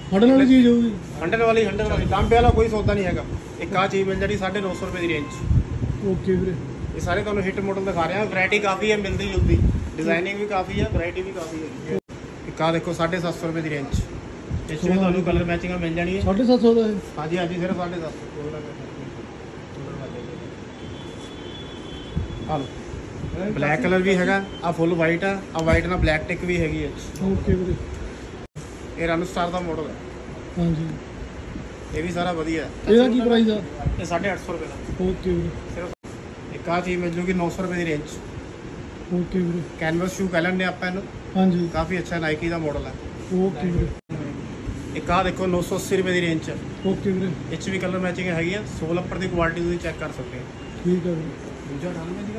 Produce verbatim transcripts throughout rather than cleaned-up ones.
हंडन वाली चीज़ होगी, हंडन वाली हंडन वाली तांबे वाला कोई सौदा नहीं हैगा। एक आ चीज़ मिल जानी साढ़े नौ सौ रुपए की रेंज। ओके वीरे, ये सारे तुहानू हिट मॉडल दिखा रहे हैं। वैरायटी काफ़ी है, मिलती जुलती डिजाइनिंग भी काफ़ी है, वैरायटी भी काफ़ी है। एक आ देखो साढ़े सत्त सौ रुपए की रेंज, इस में तुहानू कलर मैचिंग मिल जानी है। साढ़े सत्त सौ का है। हाँ जी हाँ जी, सिर्फ साढ़े सत्त सौ। हाँ ब्लैक कलर भी हैगा, आ फुल वाइट है, आ वाइट ना ब्लैक टिक भी हैगी है। ओके वीरे, ये रन स्टार का मॉडल है। हाँ जी, ये भी सारा वधिया है। ਇਹਦਾ ਕੀ ਪ੍ਰਾਈਸ ਆ? ये साढ़े आठ सौ रुपये का। ओके वीरे, सिर्फ एक आ चीज़ मिल जूगी नौ सौ रुपये की रेंज। ओके वीरे, कैनवस शू कह लेंगे आप इनू, हाँ जी, काफ़ी अच्छा नाइकी का मॉडल है। ओके वीरे, एक आ देखो नौ सौ अस्सी रुपये की रेंज है। ओके वीरे, इस भी कलर मैचिंग हैगी है। सोल अपर की क्वालिटी तुम चेक कर सकते हो। ठीक है वीरे, दूजा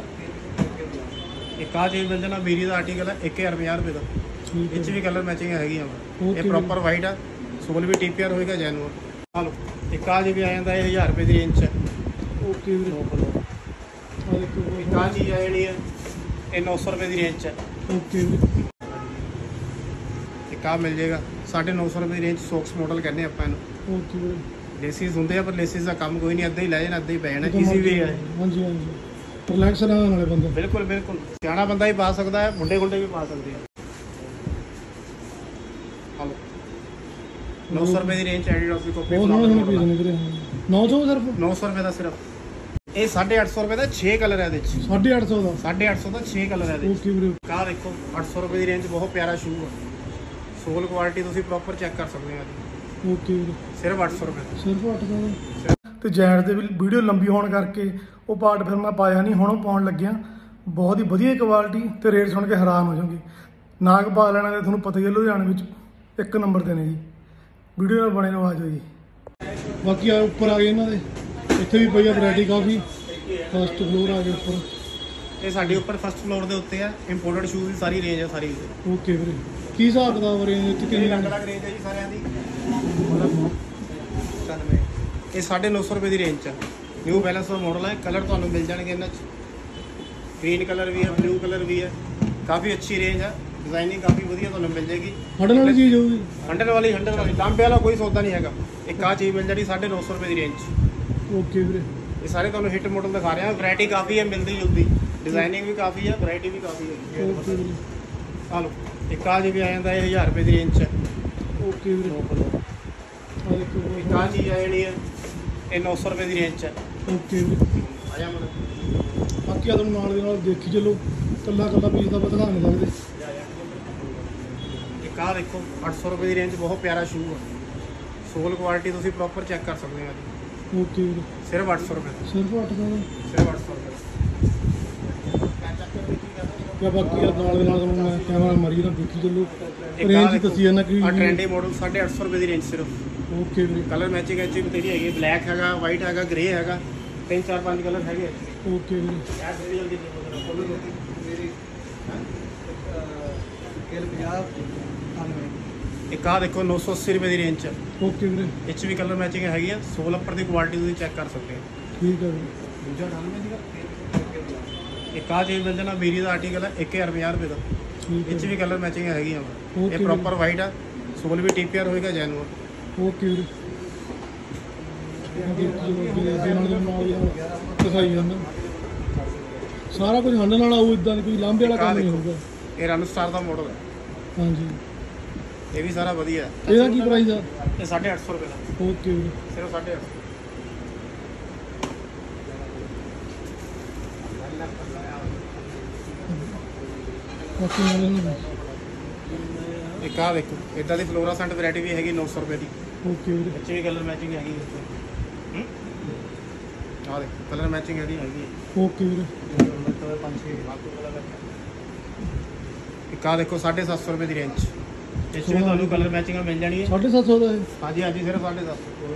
एक आ चीज़ मिल जाना वीरी का आर्टिकल है एक हज़ार पचास रुपये का। ठीक है इस भी कलर मैचिंग हैगी है। ओके ये प्रॉपर वाइट है, सोल भी टी पी आर होएगा जैनुअन। चलो एक आ जी भी आ जाता है हज़ार रुपये की रेंज है। ओके वीरे, आ देखो एक आ चीज़ आ जानी है ये नौ सौ रुपये की रेंज है। ओके वीरे, एक आ मिल जाएगा साढ़े नौ सौ रुपये की रेंज। सॉक्स मॉडल कहने आप इनू। ओके वीरे, लेसिस होंगे आ, पर लेसिस का काम कोई नहीं, अद्धा ही लै जाना अद्धा ही पै जाना, ईजी वे है। हाँ जी, हाँ जी, रिलैक्स रहने वाले बंदा। बिल्कुल बिल्कुल, सियाना बंदा ही पा सकता है, मुंडे गुंडे भी पा सकते हैं। हेलो नौ सौ रुपये की रेंज एडिडास की कॉपी। बहुत नौ सौ पीस ने वीरे, नौ सौ सिर्फ नौ सौ रुपये का सिर्फ। ये साढ़े अठ सौ रुपये का छे कलर है। साढ़े अठ सौ का। साढ़े अठ सौ का छे कलर है। ओके वीरे, का देखो अठ सौ रुपये की रेंज, बहुत प्यारा शू है। सोल क्वालिटी तुम प्रॉपर चेक कर सकते हो। ओके वीरे, सिर्फ अठ सौ रुपये। ਸਿਰਫ ਅੱਠ ਸੌ ਦਾ। ਤੇ ਜੈਂਟ ਦੇ ਵੀ ਵੀਡੀਓ ਲੰਬੀ ਹੋਣ ਕਰਕੇ ਉਹ ਪਾਰਟ ਫਿਰ ਮੈਂ ਪਾਇਆ ਨਹੀਂ, ਹੁਣ ਉਹ ਪਾਉਣ ਲੱਗਿਆ। ਬਹੁਤ ਹੀ ਵਧੀਆ ਕੁਆਲਿਟੀ ਤੇ ਰੇਟ ਸੁਣ ਕੇ ਹੈਰਾਨ ਹੋ ਜਾਓਗੇ। ਨਾਗ ਪਾ ਲੈਣਾ ਤੇ ਤੁਹਾਨੂੰ ਪਤਾ ਹੀ ਹੈ ਲੁਧਿਆਣੇ ਵਿੱਚ ਇੱਕ ਨੰਬਰ ਤੇ ਨੇ ਜੀ। ਵੀਡੀਓ ਨਾਲ ਬਣੇ ਰਹੋ, ਆ ਜਾਓ ਜੀ। ਬਾਕੀ ਆ ਉੱਪਰ ਆ ਗਏ ਇਹਨਾਂ ਦੇ, ਇੱਥੇ ਵੀ ਪਈ ਆ ਵੈਰਾਈਟੀ ਕਾਫੀ। ਫਸਟ ਫਲੋਰ ਆ ਗਏ ਉੱਪਰ। ਇਹ ਸਾਡੇ ਉੱਪਰ ਫਸਟ ਫਲੋਰ ਦੇ ਉੱਤੇ ਆ ਇੰਪੋਰਟਡ ਸ਼ੂਜ਼ ਦੀ ਸਾਰੀ ਰੇਂਜ ਹੈ ਸਾਰੀ। ਓਕੇ ਵੀਰੇ, ਕੀ ਹਿਸਾਬ ਕਿਤਾਬ ਰੇਂਜ ਵਿੱਚ ਕਿੰਨੀ ਅਲੱਗ ਅਲੱਗ ਰੇਂਜ ਹੈ ਜੀ ਸਾਰਿਆਂ ਦੀ। ਇਹ ਸਾਢੇ ਨੌ ਸੌ ਰੁਪਏ ਦੀ ਰੇਂਜ 'ਚ ਨਿਊ ਬੈਲੈਂਸ ਦਾ ਮਾਡਲ ਹੈ। ਕਲਰ ਤੁਹਾਨੂੰ ਮਿਲ ਜਾਣਗੇ ਇਹਨਾਂ 'ਚ, ਗ੍ਰੀਨ ਕਲਰ ਵੀ ਹੈ, ਬਲੂ ਕਲਰ ਵੀ ਹੈ। ਕਾफ़ी अच्छी रेंज है, डिजाइनिंग काफ़ी वधिया ਤੁਹਾਨੂੰ ਮਿਲ ਜਾਏਗੀ। हंडन वाली चीज़ होगी, हंडन वाली हंडन वाली तांबे वाला कोई सौदा नहीं हैगा। एक आ चीज़ मिल जानी साढ़े नौ सौ रुपये की रेंज। ओके वीरे, ये सारे ਤੁਹਾਨੂੰ हिट मॉडल दिखा रहे हैं। वैरायटी काफ़ी है, मिलती जुलती डिजाइनिंग भी काफ़ी है, वैरायटी भी काफ़ी है। ओके वीरे, चलो एक आ जी भी आ जाता है हज़ार रुपये की रेंज है। ओके वीरे, आ देखो एक आ चीज़ आ जानी है ये नौ सौ रुपये की रेंज है। ओके वीरे। आ जा मन ਬਾਕੀ ਆ ਤੁਹਾਨੂੰ ਨਾਲ ਦੇ ਨਾਲ ਦੇਖੀ ਚੱਲੋ, ਕੱਲਾ ਕੱਲਾ ਪੀਸ ਦਾ ਪਤਾ ਨਹੀਂ ਲੱਗਦੇ। एक आ देखो अठ सौ रुपये की रेंज, बहुत प्यारा शू है। सोल क्वालिटी तुम प्रॉपर चेक कर सकते हो। ओके वीरे, सिर्फ अठ सौ रुपये। ਸਿਰਫ ਅੱਠ ਸੌ ਦਾ। सिर्फ अठ सौ रुपये। ਜਾਂ ਬਾਕੀ ਆ ਨਾਲ ਦੇ ਨਾਲ ਤੁਹਾਨੂੰ ਮੈਂ ਕੈਮਰਾ ਮਾਰੀ ਨਾ ਦੇਖੀ ਚੱਲੋ। ਰੇਂਜ ਦੱਸੀ ਜਾਂਦਾ ਕਿ ट्रेंडी मॉडल साढ़े अठ सौ रुपये की रेंज सिर्फ। ओके वीरे, कलर मैचिंग एच बतेरी है। ब्लैक है, वाइट है, ग्रे है, तीन चार पाँच कलर है। ओके वीरे, एक आ देखो नौ सौ अस्सी रुपये की रेंज है। ओके वीरे, इस भी कलर मैचिंग हैगी है। सोल अपर की क्वालिटी तुम चेक कर सकते हो। ठीक है वीरे, एक आ चीज़ मिल जाना वीरी का आर्टिकल है एक हज़ार पचास रुपये का। ठीक इस है, भी कलर मैचिंग हैगी है। ओके ये प्रॉपर वाइट है, सोल भी टी पी आर होएगा जैनुअन। ओके वीरे, दिखाई जाना सारा कुछ हंडन वाला आऊ, इदा कोई लांबे वाला काम नहीं होगा। ये रन स्टार का मॉडल है। हाँ जी, ये भी सारा वधिया है। ਇਹਦਾ ਕੀ ਪ੍ਰਾਈਸ ਆ? ये साढ़े अठ सौ रुपये का। ओके वीरे, सिर्फ साढ़े अठ सौ। बाकी ਨਾਲ ਨਾਲ एक आ देखो इदा की फ्लोरासेंट वैरायटी भी हैगी नौ सौ रुपये की। ओके वीरे, बच्चे भी कलर मैचिंग हैगी। आ देखो कलर मैचिंग हैगी हैगी। ओके वीरे, एक आ देखो साढ़े सत्त सौ रुपये की रेंज, इस में तुहानू कलर मैचिंग मिल जानी है। साढ़े सत्त सौ का है। हाँ जी हाँ जी, सिर्फ साढ़े सत्त सौ।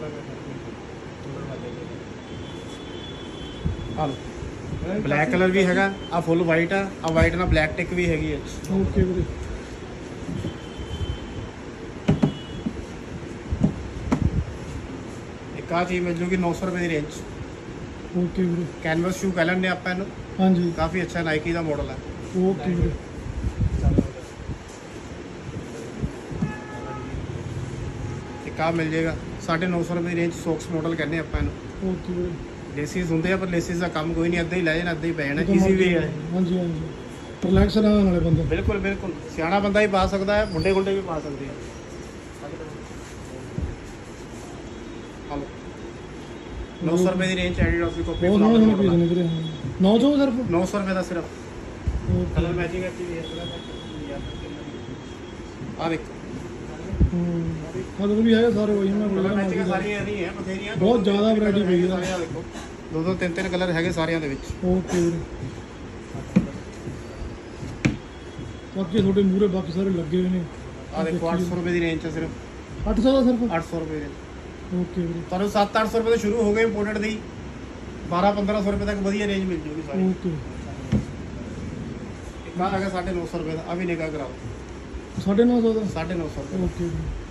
हेलो ब्लैक कलर भी हैगा, आ फुल वाइट है, आ वाइट ना ब्लैक टिक भी हैगी है। ओके वीरे, एक आ चीज़ मिल जूगी नौ सौ रुपये की रेंज। ओके वीरे, कैनवस शू कह लेंगे आप इनू, हाँ जी, काफ़ी अच्छा नाइकी का मॉडल है। ओके वीरे, ਇੱਕ ਆ ਮਿਲ ਜਾਏਗਾ ਸਾਢੇ ਨੌ ਸੌ ਰੁਪਏ ਦੀ ਰੇਂਜ ਸੌਕਸ ਮਾਡਲ ਕਹਿੰਦੇ ਆਪਾਂ ਇਹਨੂੰ। ਓਕੇ ਵੀਰੇ। ਲੇਸਿਸ ਹੁੰਦੇ ਆ ਪਰ ਲੇਸਿਸ ਦਾ ਕੰਮ ਕੋਈ ਨਹੀਂ, ਅੱਧੇ ਹੀ ਲੈ ਜਾਣ ਅੱਧੇ ਹੀ ਪੈ ਜਾਣਾ, ਈਜ਼ੀ ਵੇ ਹੈ। ਹਾਂਜੀ ਹਾਂਜੀ, ਰਿਲੈਕਸ ਰਹਿਣ ਵਾਲੇ ਬੰਦੇ। ਬਿਲਕੁਲ ਬਿਲਕੁਲ, ਸਿਆਣਾ ਬੰਦਾ ਹੀ ਪਾ ਸਕਦਾ ਹੈ, ਮੁੰਡੇ ਗੁੰਡੇ ਵੀ ਪਾ ਸਕਦੇ ਆ। ਹਲੋ ਨੌ ਸੌ ਰੁਪਏ ਦੀ ਰੇਂਜ ਐਡੀਡਾਸ ਦੀ ਕਾਪੀ ਬਹੁਤ ਸੋਹਣੇ ਸੋਹਣੇ ਪੀਸ ਨੇ ਵੀਰੇ। ਨੌ ਸੌ ਸਿਰਫ ਨੌ ਸੌ ਰੁਪਏ ਦਾ ਸਿਰਫ। ਓਕੇ। ਕਲਰ ਮੈਚਿੰਗ ਹੈ ਜੀ। ਆ ਦੇਖੋ ਕਲਰ ਵੀ ਹੈਗੇ ਸਾਰੇ ਵਹੀ ਉਹਨਾਂ ਕਲਰ ਕੋਲ। ਮੈਚਿੰਗ ਸਾਰੀਆਂ ਇਹਦੀ ਹੈ, ਬਥੇਰੀਆਂ ਬਹੁਤ ਜ਼ਿਆਦਾ ਵੈਰਾਈਟੀ ਪਈ ਹੈ। ਸਾਰਿਆਂ ਦੇਖੋ ਦੋ ਦੋ ਤਿੰਨ ਤਿੰਨ ਕਲਰ ਹੈਗੇ ਸਾਰਿਆਂ ਦੇ ਵਿੱਚ। ਓਕੇ ਵੀਰੇ। ਬਾਕੀ ਤੁਹਾਡੇ ਮੂਹਰੇ ਬਾਕੀ ਸਾਰੇ ਲੱਗੇ ਹੋਏ ਨੇ। ਆ ਦੇਖੋ ਅੱਠ ਸੌ ਰੁਪਏ ਦੀ ਰੇਂਜ ਹੈ ਸਿਰਫ। ਅੱਠ ਸੌ ਦਾ ਸਿਰਫ? ਅੱਠ ਸੌ ਰੁਪਏ ਦੇ। ਓਕੇ ਵੀਰੇ। ਤੁਹਾਨੂੰ ਸੱਤ ਅੱਠ ਸੌ ਰੁਪਏ ਤੋਂ ਸ਼ੁਰੂ ਹੋ ਗਏ ਇੰਪੋਰਟਡ ਦੀ, ਬਾਰਾਂ ਪੰਦਰਾਂ ਸੌ ਰੁਪਏ ਤੱਕ ਵਧੀਆ ਰੇਂਜ ਮਿਲ ਜੂਗੀ ਸਾਰੀ। ਓਕੇ। ਇੱਕ ਆ ਹੈਗਾ ਸਾਢੇ ਨੌ ਸੌ ਰੁਪਏ ਦਾ, ਆ ਵੀ ਨਿਕਾਹ ਕਰਾਓ। ਸਾਢੇ ਨੌ ਸੌ ਦਾ? ਸਾਢੇ ਨੌ ਸੌ ਰੁਪਏ। ਓਕੇ।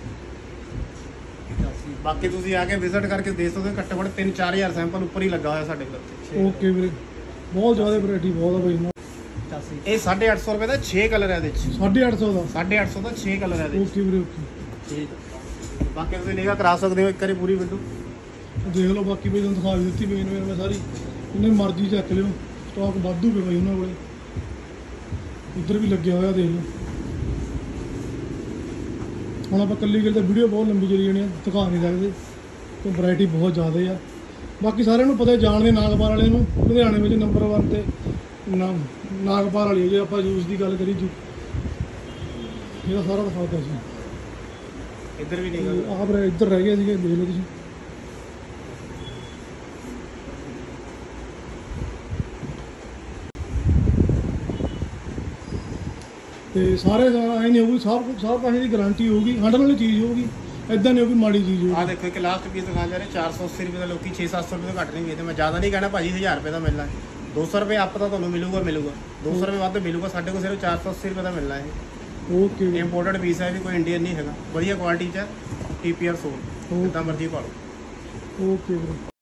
ਬਾਕੀ ਤੁਸੀਂ ਆ ਕੇ ਵਿਜ਼ਿਟ ਕਰਕੇ ਦੇਖ ਸਕਦੇ ਹੋ, ਘੱਟੋ ਘੱਟ ਤਿੰਨ ਚਾਰ ਹਜ਼ਾਰ ਸੈਂਪਲ ਉੱਪਰ ਹੀ ਲੱਗਾ ਹੋਇਆ ਸਾਡੇ ਕੋਲ। ਓਕੇ ਵੀਰੇ, ਬਹੁਤ ਜ਼ਿਆਦਾ ਵੈਰਾਈਟੀ ਬਹੁਤ ਆ ਬਾਈ। ਇਹ ਸਾਢੇ ਅੱਠ ਸੌ ਰੁਪਏ ਦਾ ਛੇ ਕਲਰ ਹੈ ਇਹਦੇ ਵਿੱਚ। ਸਾਢੇ ਅੱਠ ਸੌ ਦਾ? ਸਾਢੇ ਅੱਠ ਸੌ ਦਾ ਛੇ ਕਲਰ ਹੈ ਇਹਦੇ ਵਿੱਚ। ਓਕੇ ਵੀਰੇ ਓਕੇ। ਬਾਕੀ ਤੁਸੀਂ ਨਿਗਾਹ ਕਰਾ ਸਕਦੇ ਹੋ ਇੱਕ ਵਾਰੀ ਪੂਰੀ ਵਿੰਡੋ ਦੇਖ ਲਓ। ਬਾਕੀ ਬਈ ਤੁਹਾਨੂੰ ਦਿਖਾ ਵੀ ਦਿੱਤੀ ਮੇਨ ਮੇਨ ਮੈਂ ਸਾਰੀ, ਉਹਨੇ ਮਰਜ਼ੀ ਚੱਕ ਲਿਓ, ਸਟਾਕ ਵਾਧੂ ਪਿਆ ਬਾਈ ਉਹਨਾਂ ਕੋਲੇ। ਇੱਧਰ ਵੀ ਲੱਗਿਆ ਹੋਇਆ ਦੇਖ ਲਓ। ਹੁਣ ਆਪਾਂ ਕੱਲੀ ਗੱਲ ਤਾਂ ਵੀਡੀਓ ਬਹੁਤ ਲੰਬੀ ਚਲੀ ਜਾਣੀ ਆ, ਦਿਖਾ ਨਹੀਂ ਸਕਦੇ ਤੇ ਵੈਰਾਈਟੀ ਬਹੁਤ ਜ਼ਿਆਦਾ ਆ। ਬਾਕੀ ਸਾਰਿਆਂ ਨੂੰ ਪਤਾ ਜਾਣਦੇ ਨਾਗਪਾਲ ਵਾਲੇ ਨੂੰ, ਲੁਧਿਆਣੇ ਵਿੱਚ ਨੰਬਰ ਵਨ ਤੇ ਨਾ ਨਾਗਪਾਲ ਵਾਲੀ। ਜੇ ਆਪਾਂ ਜੂਸ ਦੀ ਗੱਲ ਕਰੀ ਜੂ, ਇਹਦਾ ਸਾਰਾ ਦਿਖਾਤਾ ਸੀ। ਇੱਧਰ ਵੀ ਨਿਗਾਹ ਆਪ ਇੱਧਰ ਰਹਿ ਗਏ ਸੀਗੇ, ਦੇਖ ਲਓ ਤੁਸੀਂ। ਤੇ ਸਾਰੇ ਐ ਨਹੀਂ ਹੋਊਗੀ, ਸਭ ਸਭ ਪਾਸੇ ਦੀ ਗਾਰੰਟੀ ਹੋਊਗੀ, ਹੰਡਣ ਵਾਲੀ ਚੀਜ਼ ਹੋਊਗੀ, ਇਦਾਂ ਨਹੀਂ ਹੋਊਗੀ ਮਾੜੀ ਚੀਜ਼ ਹੋਊਗੀ। ਆ ਦੇਖੋ ਇੱਕ ਲਾਸਟ ਪੀਸ ਦਿਖਾ ਜਾ ਰਹੇ ਚਾਰ ਸੌ ਅੱਸੀ ਰੁਪਏ ਦਾ, ਲੋਕੀ ਛੇ ਸੱਤ ਸੌ ਰੁਪਏ ਤੋਂ ਘੱਟ ਨਹੀਂ ਵੇਚਦੇ। ਮੈਂ ਜ਼ਿਆਦਾ ਨਹੀਂ ਕਹਿਣਾ ਭਾਜੀ, ਹਜ਼ਾਰ ਰੁਪਏ ਦਾ ਮਿਲਣਾ, ਦੋ ਸੌ ਰੁਪਏ ਅੱਪ ਤਾਂ ਤੁਹਾਨੂੰ ਮਿਲੂਗਾ ਮਿਲੂਗਾ ਦੋ ਸੌ ਰੁਪਏ ਵੱਧ ਮਿਲੂਗਾ। ਸਾਡੇ ਕੋਲ ਸਿਰਫ ਚਾਰ ਸੌ ਅੱਸੀ ਰੁਪਏ ਦਾ ਮਿਲਣਾ ਹੈ। ਓਕੇ। ਇੰਪੋਰਟਡ ਪੀਸ ਹੈ, ਵੀ ਕੋਈ ਇੰਡੀਅਨ ਨਹੀਂ ਹੈਗਾ, ਵਧੀਆ ਕੁਆਲਿਟੀ 'ਚ ਹੈ। ਟੀ ਪੀ ਆਰ ਸੋਲ, ਜਿੱਦਾਂ ਮਰਜ਼ੀ ਪਾ ਲਓ। ਓਕੇ ਵੀਰੇ।